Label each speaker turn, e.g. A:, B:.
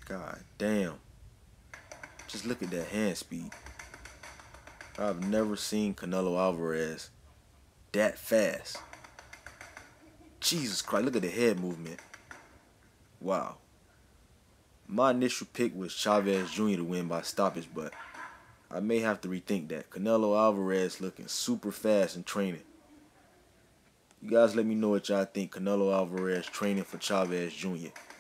A: God damn. Just look at that hand speed. I've never seen Canelo Alvarez that fast. Jesus Christ, look at the head movement. Wow. My initial pick was Chavez Jr. to win by stoppage, but I may have to rethink that. Canelo Alvarez looking super fast in training. You guys let me know what y'all think. Canelo Alvarez training for Chavez Jr.